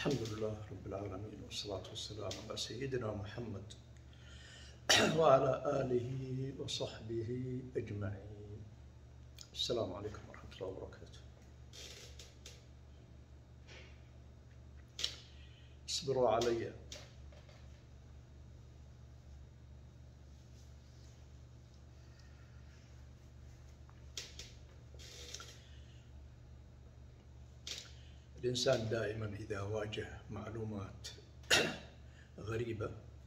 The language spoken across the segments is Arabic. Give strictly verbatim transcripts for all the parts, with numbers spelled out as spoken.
الحمد لله رب العالمين، والصلاة والسلام على سيدنا محمد وعلى آله وصحبه أجمعين. السلام عليكم ورحمة الله وبركاته. اصبروا علي. الإنسان دائما إذا واجه معلومات غريبة،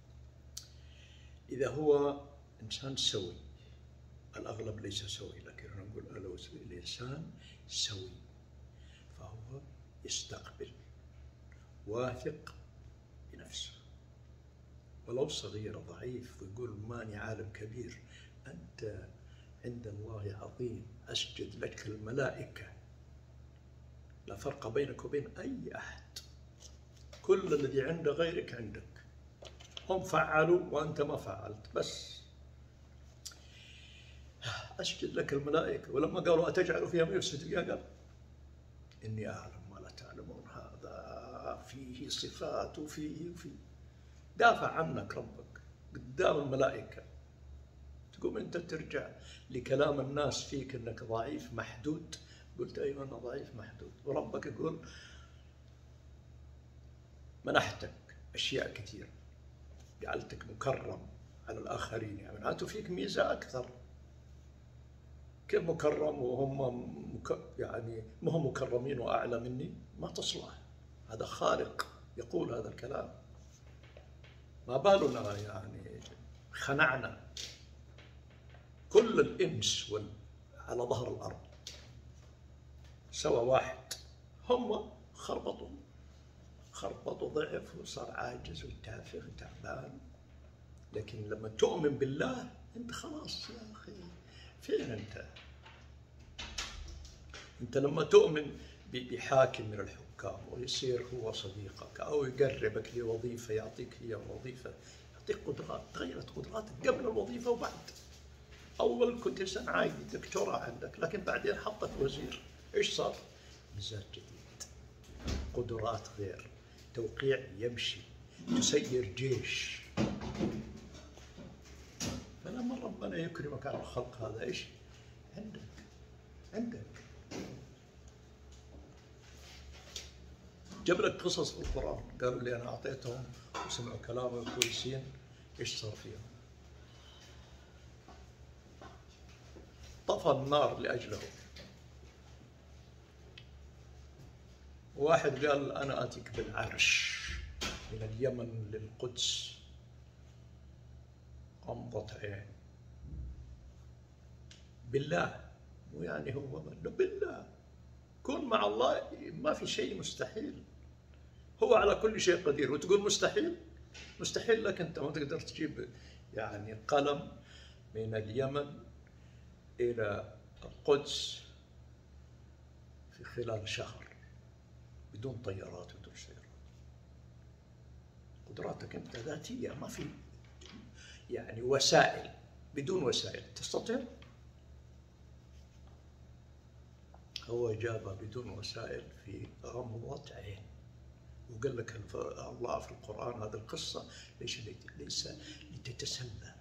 إذا هو إنسان سوي، الأغلب ليس سوي لكن نقول لو الإنسان سوي فهو يستقبل واثق بنفسه، ولو صغير ضعيف ويقول ماني عالم كبير، أنت عند الله عظيم، أسجد لك الملائكة، لا فرق بينك وبين أي أحد، كل الذي عند غيرك عندك، هم فعلوا وأنت ما فعلت، بس أسجد لك الملائكة. ولما قالوا أتجعل فيها من يفسد فيها، قال إني أعلم ما لا تعلمون، هذا فيه صفات وفيه وفيه، دافع عنك ربك قدام الملائكة، تقوم أنت ترجع لكلام الناس فيك أنك ضعيف محدود، قلت أيوة أنا ضعيف محدود، وربك يقول منحتك أشياء كثيرة، جعلتك مكرم على الآخرين، يعني معناته فيك ميزة أكثر. كيف مكرم وهم مك... يعني ما هم مكرمين وأعلى مني؟ ما تصلح، هذا خارق يقول هذا الكلام. ما بالنا يعني خنعنا كل الإنس وال... على ظهر الأرض سوى واحد، هم خربطوا خربطوا ضعف وصار عاجز وتافه وتعبان. لكن لما تؤمن بالله انت خلاص يا اخي، فين انت؟ انت لما تؤمن بحاكم من الحكام ويصير هو صديقك او يقربك لوظيفه، يعطيك هي وظيفه، يعطيك قدرات، تغيرت قدراتك قبل الوظيفه وبعد. اول كنت انسان عادي، دكتوراه عندك، لكن بعدين حطك وزير، ايش صار؟ مزاج جديد، قدرات غير، توقيع يمشي، تسير جيش. فلما ربنا يكرمك على الخلق هذا، ايش عندك؟ عندك جاب لك قصص في القرآن، قالوا لي أنا أعطيتهم وسمعوا كلامي كويسين، ايش صار فيهم؟ طفى النار لأجله. واحد قال أنا آتيك بالعرش من اليمن للقدس، غمضة عين، بالله، مو يعني هو بالله، كن مع الله، ما في شيء مستحيل، هو على كل شيء قدير. وتقول مستحيل؟ مستحيل لك أنت، ما تقدر تجيب يعني قلم من اليمن إلى القدس في خلال شهر بدون طيارات بدون سيارات. قدراتك أنت ذاتية، ما في يعني وسائل، بدون وسائل تستطيع. هو جابها بدون وسائل في غمضة عين، وقال لك الله في القرآن هذه القصة ليس ليس لتتسلى،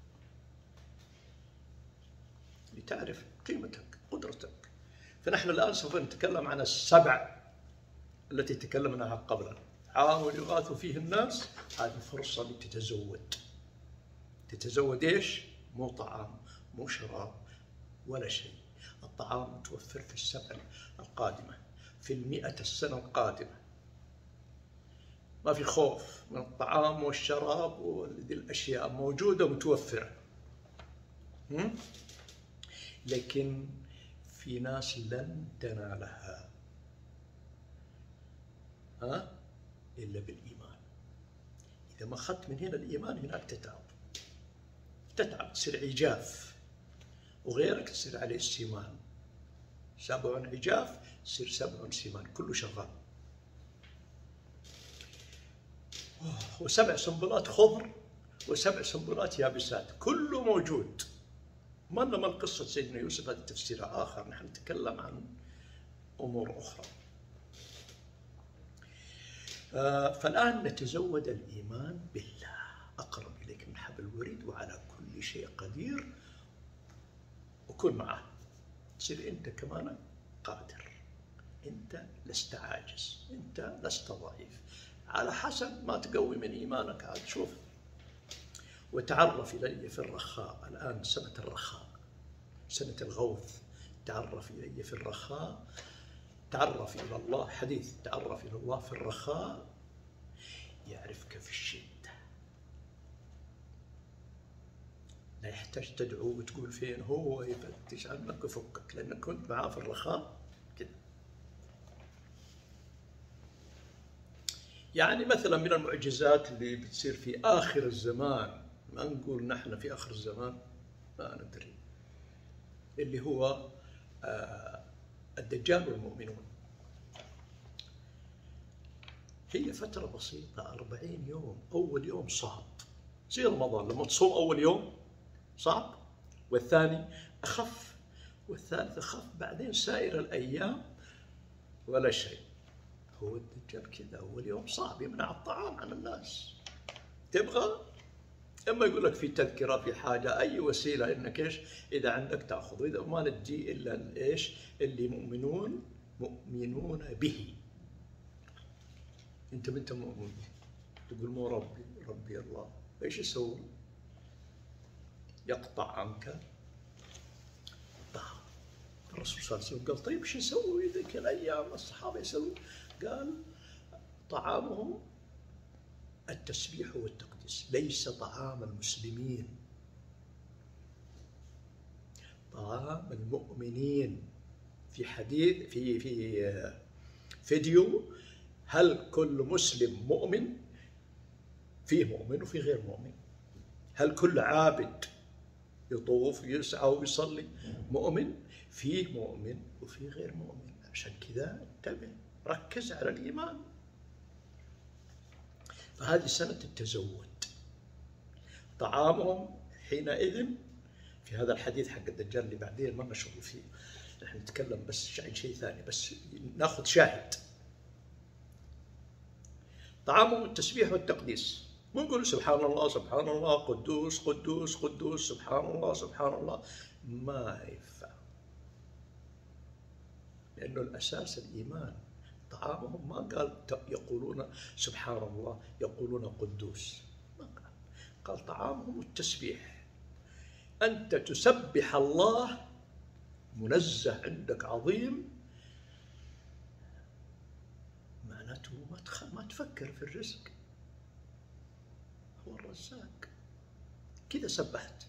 لتعرف قيمتك قدرتك. فنحن الآن سوف نتكلم عن السبع التي تكلمنا عنها قبلا. عام يغاث فيه الناس، هذه فرصة لتتزود. تتزود ايش؟ مو طعام، مو شراب، ولا شيء. الطعام متوفر في السنة القادمة، في المئة السنة القادمة، ما في خوف من الطعام والشراب، وهذه الأشياء موجودة ومتوفرة. لكن في ناس لن تنالها ها إلا بالإيمان. إذا ما أخذت من هنا الإيمان، هناك تتعب، تتعب، تصير عجاف، وغيرك تصير عليه السمان. سبع عجاف تصير سبع سمان، كله شغال. وسبع سنبلات خضر وسبع سنبلات يابسات، كله موجود. ما لما القصة سيدنا يوسف هذه تفسيرها آخر، نحن نتكلم عن أمور أخرى. آه، فالآن نتزود الإيمان بالله، أقرب إليك من حبل الوريد وعلى كل شيء قدير، وكن معه، تصير أنت كمان قادر، أنت لست عاجز، أنت لست ضعيف، على حسب ما تقوي من إيمانك. عاد شوف، وتعرف إلي في الرخاء، الآن سنة الرخاء، سنة الغوث، تعرف إلي في الرخاء، تعرف إلى الله، حديث تعرف إلى الله في الرخاء يعرفك في الشدة، لا يحتاج تدعو وتقول فين هو، يفتش عنك ويفكك، لأنك كنت معاه في الرخاء كده. يعني مثلا من المعجزات اللي بتصير في آخر الزمان، ما نقول نحن في آخر الزمان، ما ندري، اللي هو آه الدجال والمؤمنون. هي فترة بسيطة، أربعين يوم، أول يوم صعب زي رمضان، لما تصوم أول يوم صعب، والثاني أخف، والثالث أخف، بعدين سائر الأيام ولا شيء. هو الدجال كذا، أول يوم صعب، يمنع الطعام عن الناس، تبغى اما يقول لك في تذكره، في حاجه، اي وسيله انك ايش اذا عندك تاخذ، واذا ما ندي الا ايش اللي مؤمنون مؤمنون به. انت انت مؤمن تقول مو ربي، ربي الله، ايش يسوي؟ يقطع عنك الطعام. الرسول صلى الله عليه وسلم قال طيب شو يسوي ذيك الايام الصحابه يسوي؟ قال طعامهم التسبيح والتقديس، ليس طعام المسلمين، طعام المؤمنين. في حديث في في فيديو، هل كل مسلم مؤمن؟ فيه مؤمن وفي غير مؤمن. هل كل عابد يطوف ويسعى ويصلي مؤمن؟ فيه مؤمن وفي غير مؤمن. عشان كذا انتبه، ركز على الإيمان. فهذه سنة التزود. طعامهم حينئذ، في هذا الحديث حق الدجال اللي بعدين ما نشغل فيه، نحن نتكلم بس عن شيء ثاني، بس ناخذ شاهد. طعامهم التسبيح والتقديس، مو نقول سبحان الله سبحان الله قدوس قدوس قدوس سبحان الله سبحان الله، ما ينفع، لأنه الأساس الإيمان. طعامهم ما قال يقولون سبحان الله، يقولون قدوس، ما قال، قال طعامهم التسبيح، أنت تسبح الله، منزه عندك عظيم، معناته ما ما تفكر في الرزق، هو الرزاق، كذا سبحت.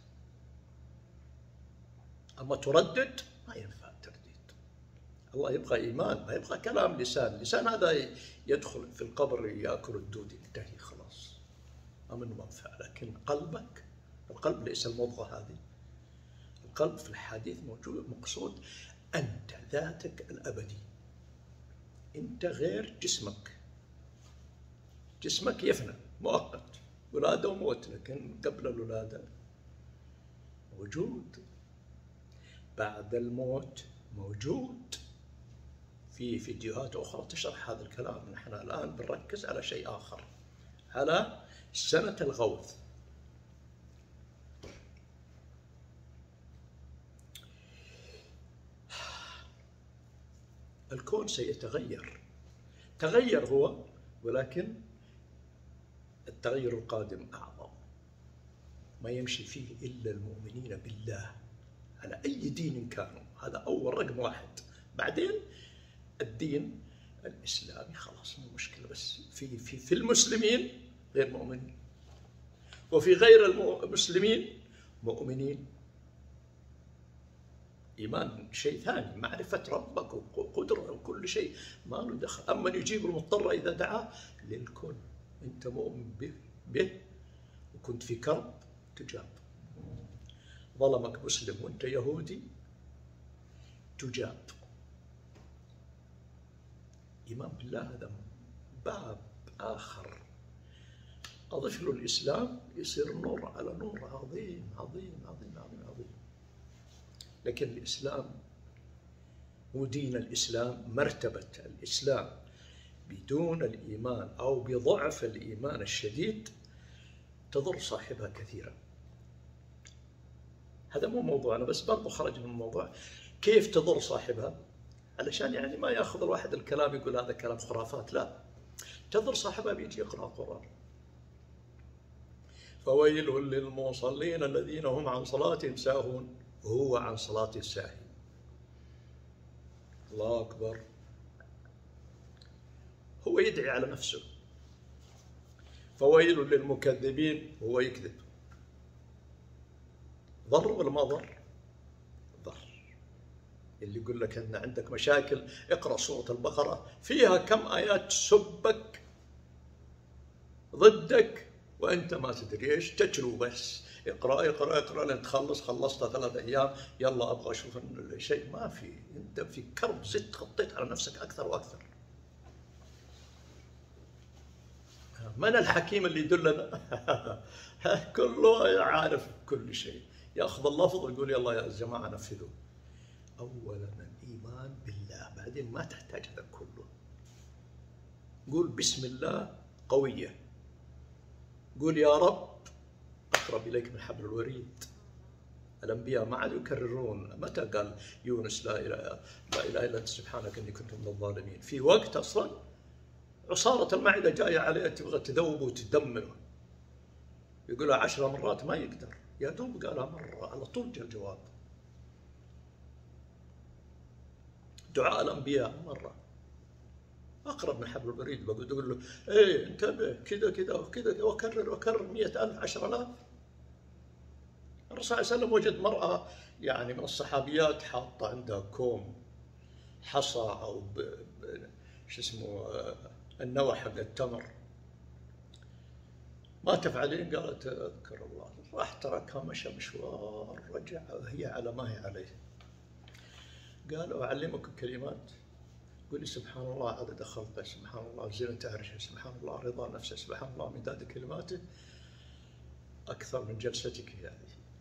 أما تردد ما ينفع ترديد، الله يبغى إيمان، ما يبغى كلام لسان. لسان هذا يدخل في القبر يأكل الدود، ينتهي خلاص، ما منه منفعة. لكن قلبك، القلب ليس المضغة هذه، القلب في الحديث موجود مقصود أنت ذاتك الأبدي، أنت غير جسمك. جسمك يفنى مؤقت، ولادة وموت، لكن قبل الولادة موجود، بعد الموت موجود. في فيديوهات أخرى تشرح هذا الكلام. نحن الآن بنركز على شيء آخر، على سنة الغوث. الكون سيتغير، تغير هو، ولكن التغير القادم أعظم، ما يمشي فيه إلا المؤمنين بالله على أي دين كانوا. هذا أول رقم واحد. بعدين الدين الإسلامي خلاص مو مشكلة، بس في في في المسلمين غير مؤمنين، وفي غير المسلمين مؤمنين. إيمان شيء ثاني، معرفة ربك وقدرة وكل شيء ما له دخل. أما يجيب المضطر إذا دعاه للكل، أنت مؤمن به, به وكنت في كرب تجاب. ظلمك مسلم وأنت يهودي تجاب. إيمان بالله هذا باب آخر، أضف له الإسلام يصير نور على نور، عظيم عظيم عظيم عظيم عظيم. لكن الإسلام مو دين الإسلام، مرتبة الإسلام بدون الإيمان أو بضعف الإيمان الشديد تضر صاحبها كثيرا. هذا مو موضوعنا، بس برضو خرج من الموضوع. كيف تضر صاحبها؟ علشان يعني ما ياخذ الواحد الكلام يقول هذا كلام خرافات، لا، تضر صاحبها بيجي يقرأ القرآن. فويل للمصلين الذين هم عن صلاتهم ساهون، وهو عن صلاته ساهي. الله أكبر. هو يدعي على نفسه. فويل للمكذبين، وهو يكذب. ضر ولا ما ضر؟ ضر. اللي يقول لك أن عندك مشاكل اقرأ سورة البقرة، فيها كم آيات تسبك ضدك وأنت ما تدري إيش، تتلو بس اقرأ اقرأ اقرأ لين تخلص. خلصت ثلاث أيام يلا أبغى أشوف شيء، ما في. أنت في كرب زدت خطيت على نفسك أكثر وأكثر. من الحكيم اللي يدلنا؟ كله عارف كل شيء، ياخذ اللفظ ويقول يلا يا جماعه نفذوا. اولا الايمان بالله، بعدين ما تحتاج هذا كله. قول بسم الله قويه، قول يا رب اقرب اليك من حبل الوريد. الانبياء ما عادوا يكررون. متى قال يونس لا اله لا اله الا انت سبحانك اني كنت من الظالمين؟ في وقت اصلا عصارة المعدة جاية عليه تبغى تذوب وتدمره، يقولها عشر مرات ما يقدر، يا دوب قالها مرة على طول جاء الجواب. دعاء الأنبياء مرة أقرب من حبل الوريد، بقول تقول له إيه انتبه كذا كذا وكذا، وكرر وكرر مئة ألف عشر آلاف. الرسول صلى الله عليه وسلم وجد مرأة يعني من الصحابيات حاطة عندها كوم حصى أو ب... ب... شو اسمه النوى حق التمر، ما تفعلين؟ قالت اذكر الله. راح تركها مشى مشوار، رجع هي على ما هي عليه. قالوا اعلمك كلمات، قولي سبحان الله عدد خلقه، سبحان الله زينة عرشه، سبحان الله رضا نفسه، سبحان الله مداد كلماته، اكثر من جلستك هذه.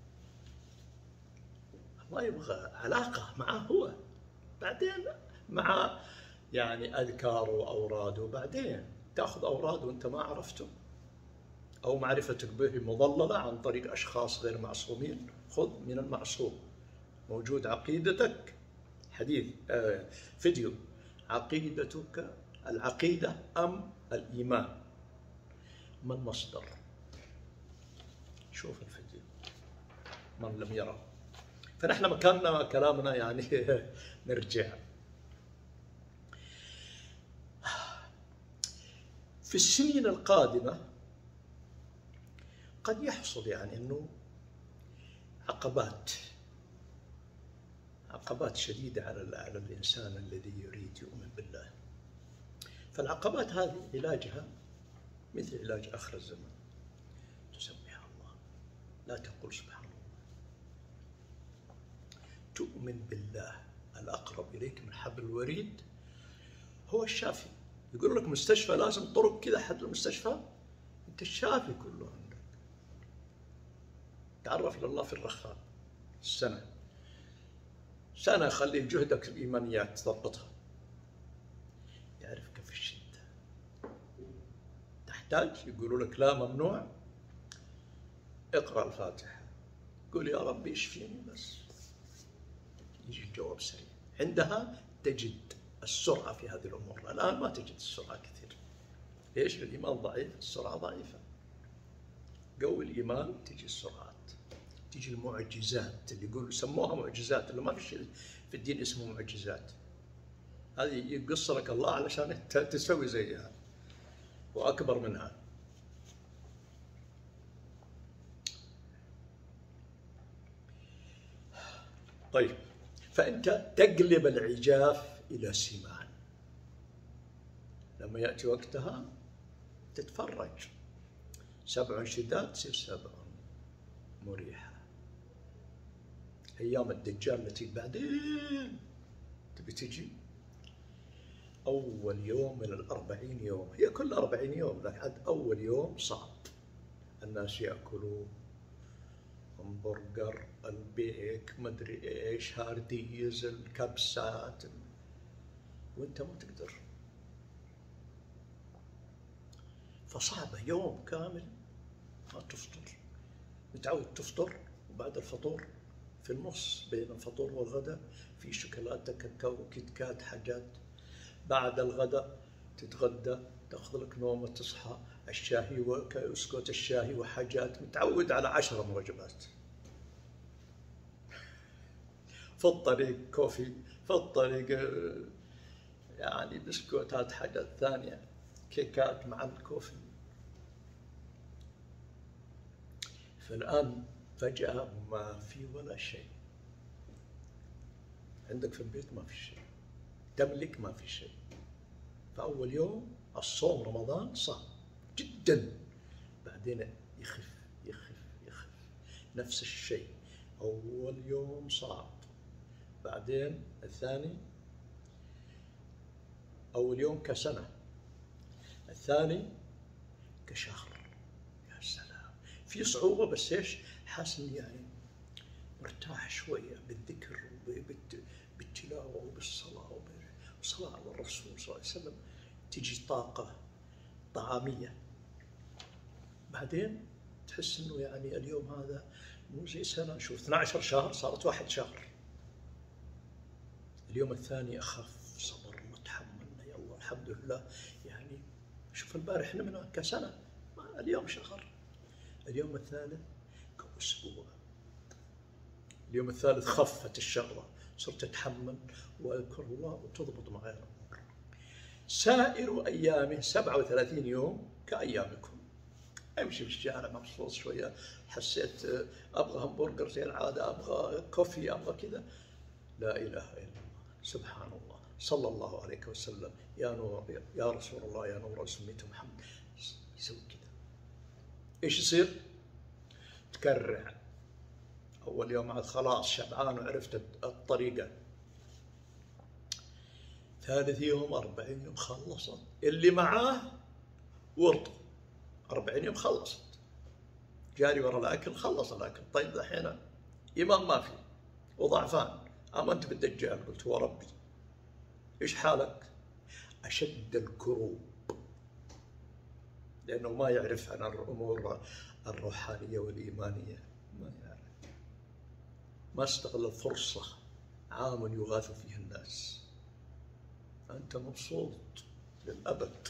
الله يبغى علاقه معه هو، بعدين مع يعني أذكار وأوراد، وبعدين تأخذ أوراد وأنت ما عرفته أو معرفتك به مضللة عن طريق أشخاص غير معصومين. خذ من المعصوم. موجود عقيدتك، حديث آه فيديو عقيدتك العقيدة أم الإيمان، ما المصدر؟ شوف الفيديو من لم يره. فنحن مكاننا كلامنا يعني نرجع. في السنين القادمة قد يحصل يعني أنه عقبات عقبات شديدة على على الإنسان الذي يريد يؤمن بالله. فالعقبات هذه علاجها مثل علاج آخر الزمن، تسبح الله، لا تقول سبحان الله، تؤمن بالله الأقرب إليك من حبل الوريد هو الشافي. يقول لك مستشفى لازم طرق كذا حد المستشفى، انت الشافي كله عندك. تعرف الى الله في الرخاء، سنه سنه خلي جهدك الايمانيات تضبطها، يعرفك في الشده. تحتاج يقولوا لك لا ممنوع، اقرا الفاتحه، قول يا ربي اشفيني بس، يجي الجواب سريع. عندها تجد السرعة في هذه الأمور. الآن ما تجد السرعة كثير. ليش؟ الإيمان ضعيف، السرعة ضعيفة. قوي الإيمان تجي السرعات، تجي المعجزات اللي يقولوا سموها معجزات، اللي ما في شيء في الدين اسمه معجزات. هذه يقص لك الله علشان انت تسوي زيها وأكبر منها. طيب، فأنت تقلب العجاف إلى سمان. لما يأتي وقتها تتفرج، سبع شداد تصير سبع مريحة. أيام الدجال التي بعدين تبي تجي أول يوم من الأربعين يوم، هي كل أربعين يوم، لكن عاد أول يوم صعب. الناس يأكلوا همبرجر، البيك، مدري إيش، هارديز، الكبسات، وأنت ما تقدر. فصعبة يوم كامل ما تفطر، متعود تفطر وبعد الفطور في النص بين الفطور والغداء في شوكولاتة كاكاو كيت كات حاجات، بعد الغداء تتغدى تاخذ لك نومة تصحى الشاهي وكاسكوت الشاهي وحاجات، متعود على عشرة وجبات. في الطريق كوفي، في الطريق يعني بسكوتات حاجات ثانية، كيكات مع الكوفي. فالآن فجأة ما في ولا شيء، عندك في البيت ما في شيء، تملك ما في شيء. فأول يوم الصوم رمضان صعب جدا، بعدين يخف يخف يخف. نفس الشيء، أول يوم صعب، بعدين الثاني، أول يوم كسنة، الثاني كشهر. يا سلام، في صعوبة بس إيش، حاسس إني يعني مرتاح شوية بالذكر وبالتلاوة وبالصلاة وبالصلاة على الرسول صلى الله عليه وسلم، تجي طاقة طعامية. بعدين تحس إنه يعني اليوم هذا مو زي سنة، شوف اثنا عشر شهر صارت واحد شهر. اليوم الثاني أخف، صبرنا تحملنا، يلا الحمد لله. يعني شوف البارح نمنا كسنة، اليوم شهر. اليوم الثالث كأسبوع. اليوم الثالث خفت الشغلة، صرت أتحمل وأذكر الله وتضبط معي الأمور. سائر أيامه سبعة وثلاثين يوم كأيامكم. أمشي في الشارع مبسوط شوية، حسيت أبغى همبرجر زي العادة، أبغى كوفي، أبغى كذا، لا إله إلا الله، سبحان الله، صلى الله عليه وسلم، يا نور يا رسول الله، يا نور سميته محمد، يسوي كذا. إيش يصير؟ تكرع. أول يوم عاد خلاص شبعان وعرفت الطريقة. ثالث يوم أربعين يوم خلصت، اللي معاه ورطه، أربعين يوم خلصت، جاري ورا الأكل، خلص الأكل. طيب الحين إيمان ما في وضعفان، آمنت بالدجال، قلت هو ربي. إيش حالك؟ أشد الكروب، لأنه ما يعرف عن الأمور الروحانية والإيمانية، ما يعرف، ما استغل الفرصة، عام يغاث فيه الناس. أنت مبسوط للأبد،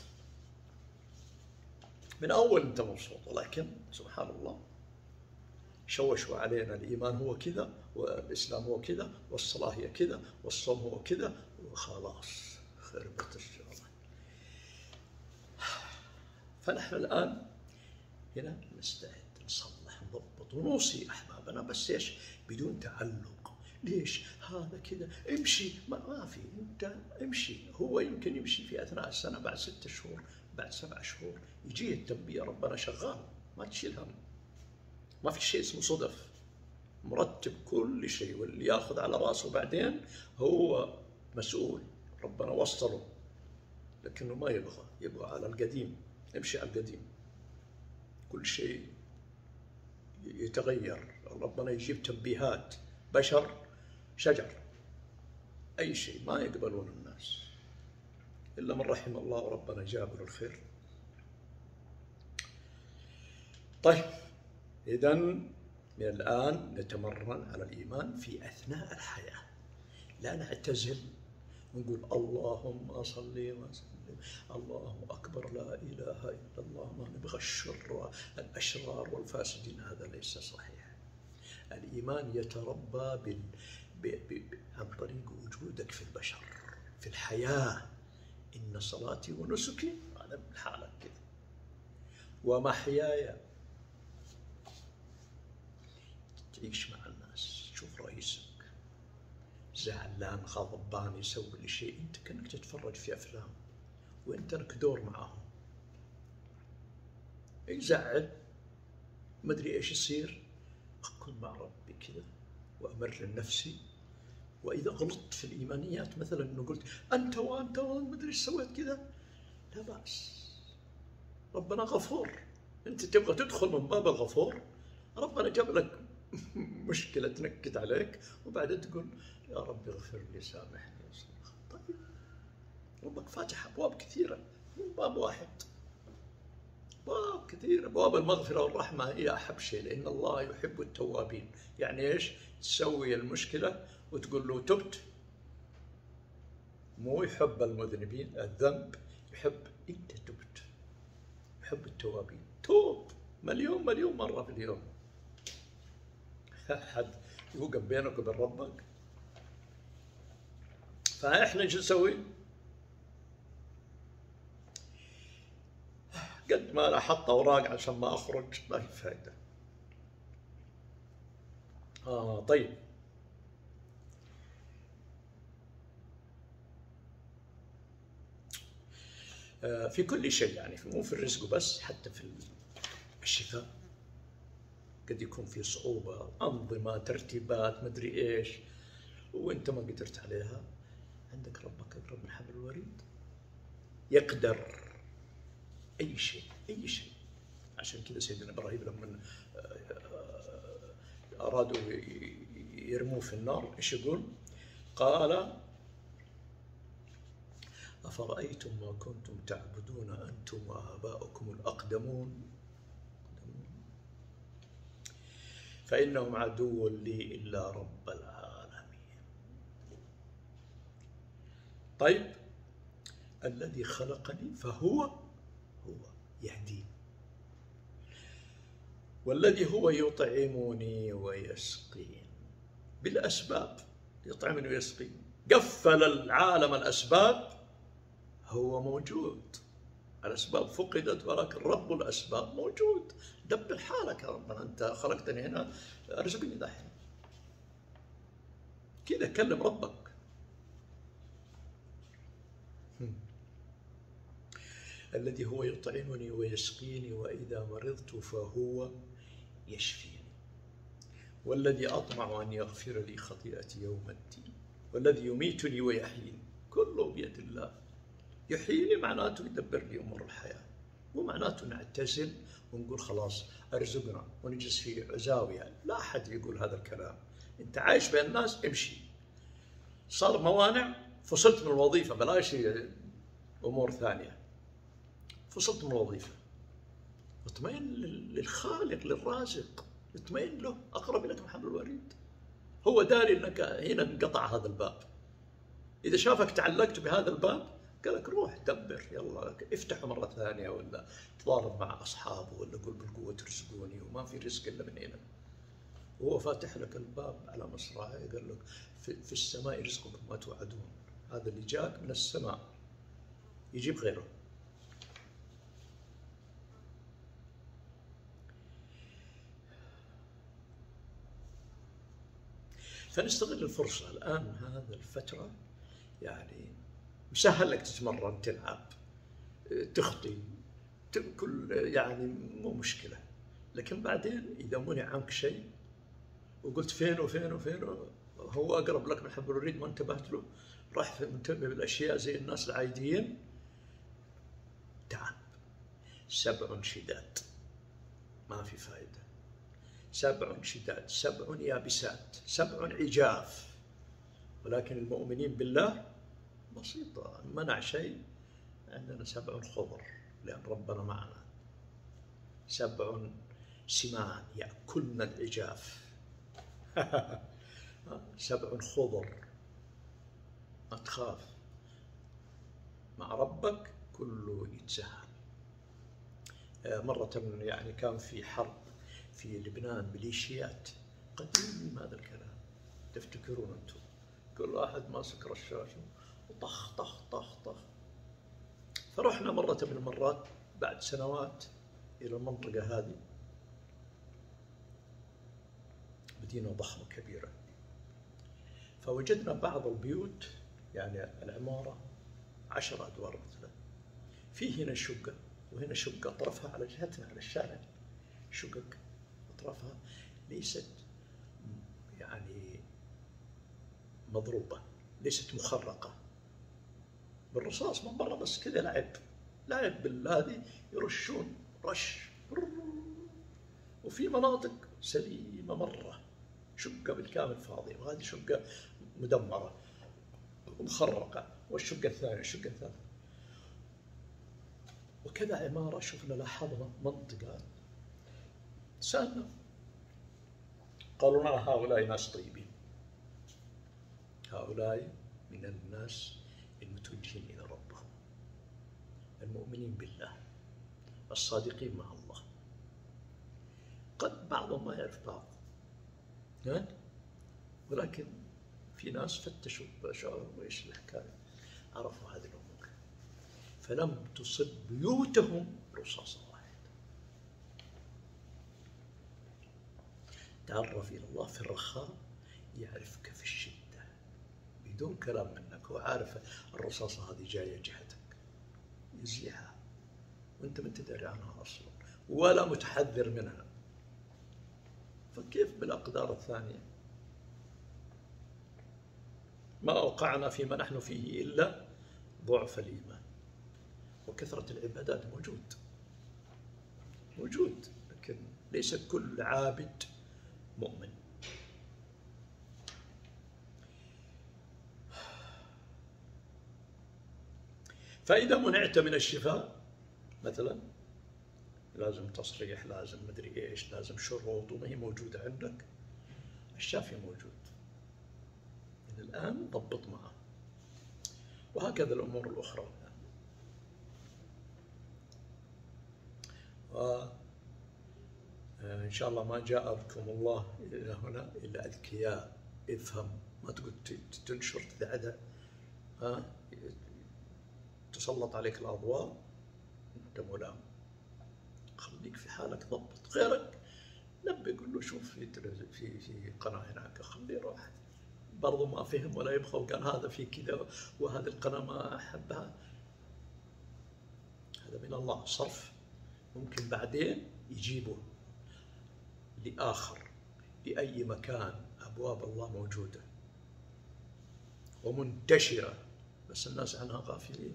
من أول أنت مبسوط، ولكن سبحان الله شوشوا علينا الإيمان هو كذا، والإسلام هو كذا، والصلاة هي كذا، والصوم هو كذا، وخلاص خربت الشغلة. فنحن الآن هنا نستعد نصلح نضبط ونوصي أحبابنا، بس إيش؟ بدون تعلق. ليش؟ هذا كذا امشي، ما, ما في، أنت امشي. هو يمكن يمشي في أثناء السنة، بعد ستة شهور، بعد سبع شهور يجي التنبيه، ربنا شغال، ما تشيل هم. ما في شيء اسمه صدف، مرتب كل شيء، واللي ياخذ على راسه بعدين هو مسؤول، ربنا وصله، لكنه ما يبغى، يبغى على القديم، يمشي على القديم. كل شيء يتغير، ربنا يجيب تنبيهات، بشر شجر، أي شيء ما يقبلون الناس إلا من رحم الله، وربنا جاب له الخير. طيب إذا من الآن نتمرن على الإيمان في أثناء الحياة، لا نعتزل ونقول اللهم صل وسلم، الله أكبر، لا إله إلا الله، ما نبغى الشر الأشرار والفاسدين، هذا ليس صحيح. الإيمان يتربى بال... ب... ب... عن طريق وجودك في البشر، في الحياة. إن صلاتي ونسكي، هذا من حالك كذا، ومحياي، تعيش مع الناس، تشوف رئيسك زعلان غضبان يسوي لي شيء، انت كأنك تتفرج في افلام وانت لك دور معاهم. يزعل ما ادري ايش يصير، اكون مع ربي كذا وامر لنفسي. واذا غلطت في الايمانيات مثلا، انه قلت انت وانت وما ادري ايش سويت كذا، لا باس، ربنا غفور. انت تبغى تدخل من باب الغفور، ربنا جاب لك مشكلة تنكد عليك، وبعدين تقول يا رب اغفر لي، سامحني. طيب ربك فاتح أبواب كثيرة، مو باب واحد. أبواب كثير. أبواب المغفرة والرحمة هي أحب شيء، لأن الله يحب التوابين. يعني إيش؟ تسوي المشكلة وتقول له تبت. مو يحب المذنبين، الذنب يحب أنت تبت، يحب التوابين. توب مليون مليون مرة في اليوم. حد يوقف بينك وبين ربك؟ فإحنا شو نسوي؟ قد ما أنا أحط أوراق عشان ما أخرج ما في فائدة. آه طيب، آه في كل شيء، يعني مو في الرزق بس، حتى في الشفاء قد يكون في صعوبة، أنظمة، ترتيبات، مدري إيش، وأنت ما قدرت عليها. عندك ربك أقرب من حبل الوريد، يقدر أي شيء أي شيء. عشان كذا سيدنا إبراهيم لما أرادوا يرموه في النار إيش يقول؟ قال: أفرأيتم ما كنتم تعبدون أنتم وآباؤكم الأقدمون فإنهم عدو لي إلا رب العالمين. طيب، الذي خلقني فهو هو يهدين، والذي هو يطعمني ويسقين. بالأسباب يطعمني ويسقين. قفل العالم الأسباب، هو موجود. الأسباب فقدت ولكن رب الأسباب موجود. دبر حالك يا ربنا، أنت خلقتني هنا، ارزقني دحين. كذا كلم ربك. الذي هو يطعمني ويسقيني وإذا مرضت فهو يشفيني، والذي أطمع أن يغفر لي خطيئتي يوم الدين، والذي يميتني ويحييني. كله بيد الله. يحييني معناته يدبر لي أمور الحياة، مو معناته نعتزل ونقول خلاص أرزقنا ونجلس في زاوية. لا أحد يقول هذا الكلام. أنت عايش بين الناس، امشي. صار موانع، فصلت من الوظيفة، بلاش أمور ثانية. فصلت من الوظيفة، اطمئن للخالق للرازق، اطمئن له، أقرب لك من حبل الوريد. هو داري أنك هنا انقطع هذا الباب. إذا شافك تعلقت بهذا الباب قال لك روح دبر، يلا افتحه مرة ثانية، ولا تضارب مع أصحابه، ولا قول بالقوة ترزقوني وما في رزق إلا من هنا. وهو فاتح لك الباب على مصراعي، قال لك في, في السماء رزقكم ما توعدون. هذا اللي جاك من السماء يجيب غيره. فنستغل الفرصة الآن، هذا الفترة يعني مسهل لك تتمرن، تلعب، تخطي، كل يعني مو مشكلة. لكن بعدين إذا منع عنك شيء وقلت فين وفين وفين، هو أقرب لك من حبل الوريد ما انتبهت له، راح منتبه بالأشياء زي الناس العاديين. تعب. سبع شداد ما في فائدة. سبع شداد، سبع يابسات، سبع عجاف. ولكن المؤمنين بالله بسيطة، منع شيء عندنا سبع خضر لأن ربنا معنا. سبع سمان يأكلن العجاف. سبع خضر، ما تخاف، مع ربك كله يتسهل. مرة يعني كان في حرب في لبنان، ميليشيات، قديم هذا الكلام، تفتكرون أنتم، كل واحد ماسك رشاشه وطخ طخ طخ طخ. فرحنا مرة من المرات بعد سنوات إلى المنطقة هذه، مدينة ضخمة كبيرة. فوجدنا بعض البيوت، يعني العمارة عشر أدوار مثلا، في هنا شقة وهنا شقة، أطرافها على جهتنا على الشارع، شقق أطرافها ليست يعني مضروبة، ليست مخرقة بالرصاص من برا، بس كذا لعب لعب بالهذه، يرشون رش. وفي مناطق سليمة مرة، شقة بالكامل فاضية، وهذه شقة مدمرة ومخرقة، والشقة الثانية الشقة الثالثة. وكذا عمارة شفنا لاحظنا منطقة سألنا قالوا لنا هؤلاء ناس طيبين، هؤلاء من الناس المتوجهين إلى ربهم، المؤمنين بالله، الصادقين مع الله. قد بعضهم ما يعرف بعض، ها؟ ولكن في ناس فتشوا شعروا ايش الحكايه، عرفوا هذه الامور، فلم تصب بيوتهم رصاصه واحده. تعرف الى الله في الرخاء يعرفك في الشده بدون كلام منك، هو عارف الرصاصه هذه جايه جهتك، يزيحها وانت ما تدري عنها اصلا ولا متحذر منها. فكيف بالاقدار الثانيه؟ ما أوقعنا فيما نحن فيه إلا ضعف الإيمان وكثرة العبادات. موجود موجود لكن ليس كل عابد مؤمن. فإذا منعت من الشفاء مثلا لازم تصريح، لازم مدري إيش، لازم شروط وما هي موجودة عندك، الشافي موجود من الآن، ضبط معه. وهكذا الأمور الأخرى. وإن شاء الله ما جاء بكم الله إلى هنا إلا أذكياء. افهم، ما تقول تنشر تدعدع، ها تسلط عليك الأضواء أنت ملام. خليك في حالك، ضبط غيرك، نبي قل له شوف في في في قناة هناك، خليه يروح برضو ما فهم ولا يبغى وقال هذا في كذا وهذه القناة ما أحبها. هذا من الله صرف، ممكن بعدين يجيبه لآخر. لأي مكان أبواب الله موجودة ومنتشرة بس الناس عنها غافلين.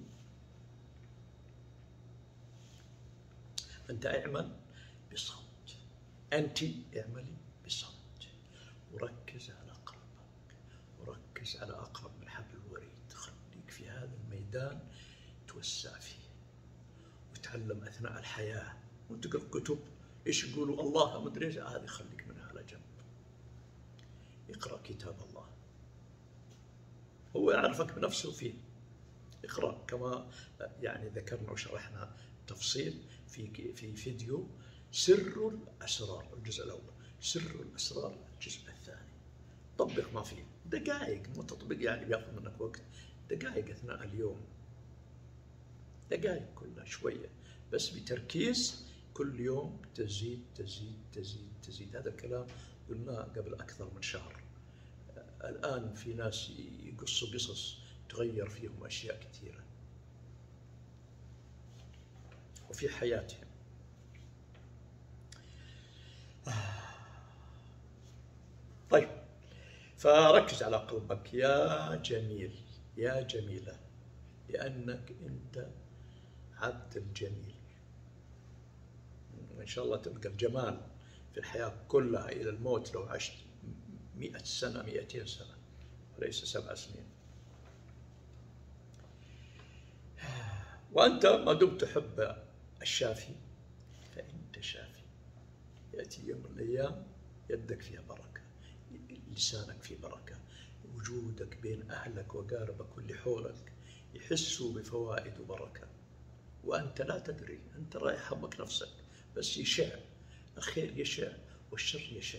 أنت اعمل بصمت، أنت اعملي بصمت، وركز على قلبك، وركز على أقرب من حبل الوريد. خليك في هذا الميدان توسع فيه وتعلم أثناء الحياة وتقرأ كتب إيش يقولوا الله ما أدري إيش، هذه خليك منها على جنب. اقرأ كتاب الله، هو يعرفك بنفسه فيه. اقرأ كما يعني ذكرنا وشرحنا تفصيل في في فيديو سر الأسرار الجزء الأول، سر الأسرار الجزء الثاني. طبق ما فيه، دقائق، مو تطبيق يعني بياخذ منك وقت، دقائق أثناء اليوم، دقائق كلها شوية بس بتركيز، كل يوم تزيد تزيد تزيد تزيد. هذا الكلام قلناه قبل أكثر من شهر. الآن في ناس يقصوا قصص تغير فيهم أشياء كثيرة وفي حياتهم. طيب، فركز على قلبك يا جميل يا جميلة، لأنك أنت عبد الجميل. وإن شاء الله تبقى الجمال في الحياة كلها إلى الموت، لو عشت مئة سنة مئتين سنة وليس سبع سنين. وأنت ما دمت تحب الشافي فأنت شافي. يأتي يوم من الأيام يدك فيها بركة، لسانك فيه بركة، وجودك بين أهلك وقاربك واللي حولك يحسوا بفوائد وبركة، وأنت لا تدري. أنت رايح همك نفسك بس يشع، الخير يشع والشر يشع.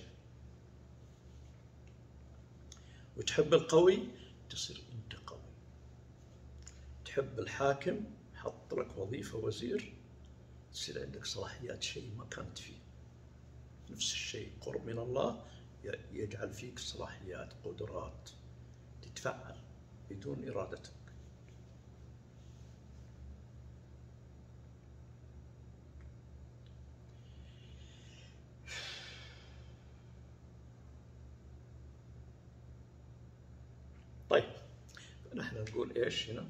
وتحب القوي تصير أنت قوي، تحب الحاكم حط لك وظيفة وزير تصير عندك صلاحيات شيء ما كانت فيه. نفس الشيء قرب من الله يجعل فيك صلاحيات، قدرات، تتفعل بدون إرادتك. طيب، نحن نقول إيش هنا؟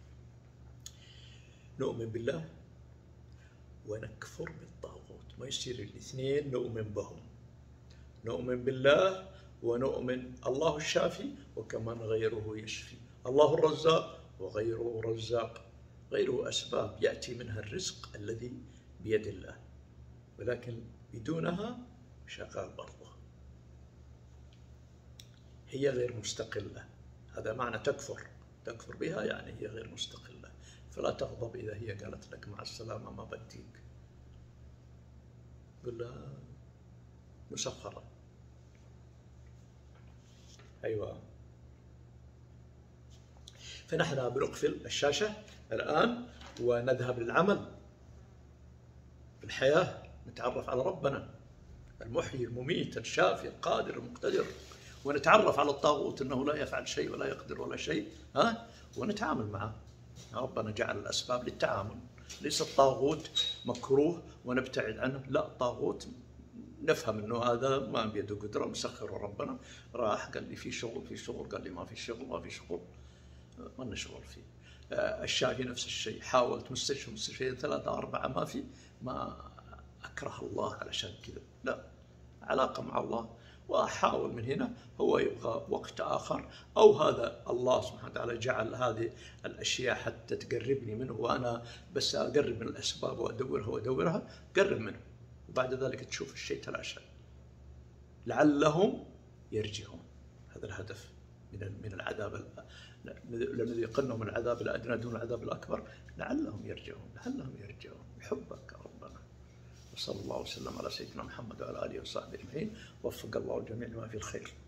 نؤمن بالله ونكفر بالطاغوت. ما يصير الاثنين نؤمن بهم. نؤمن بالله ونؤمن الله الشافي وكمان غيره يشفي، الله الرزاق وغيره رزاق، غيره أسباب يأتي منها الرزق الذي بيد الله، ولكن بدونها شغال برضه، هي غير مستقلة. هذا معنى تكفر، تكفر بها يعني هي غير مستقلة. فلا تغضب إذا هي قالت لك مع السلامة ما بديك، قل لها مسخرة. أيوة. فنحن بنقفل الشاشة الآن ونذهب للعمل في الحياة، نتعرف على ربنا المحيي المميت الشافي القادر المقتدر، ونتعرف على الطاغوت أنه لا يفعل شيء ولا يقدر ولا شيء، ها، ونتعامل معه. ربنا جعل الأسباب للتعامل، ليس الطاغوت مكروه ونبتعد عنه، لا، طاغوت نفهم أنه هذا ما بيده قدرة، مسخر ربنا، راح قال لي في شغل في شغل، قال لي ما في شغل ما في شغل، ما لنا شغل فيه. الشافي نفس الشيء، حاولت مستشفى مستشفيين ثلاثة أربعة ما في، ما أكره الله علشان كذا، لا، علاقة مع الله، وأحاول من هنا. هو يبغى وقت آخر، أو هذا الله سبحانه وتعالى جعل هذه الأشياء حتى تقربني منه، وأنا بس أقرب من الأسباب وأدورها وأدورها، قرب منه، وبعد ذلك تشوف الشيء تلاشى. لعلهم يرجعون، هذا الهدف من من العذاب، لنذيقنهم العذاب الأدنى دون العذاب الأكبر لعلهم يرجعون، لعلهم يرجعون بحبك ربنا. وصلى الله وسلم على سيدنا محمد وعلى آله وصحبه أجمعين، وفق الله الجميع لما في الخير.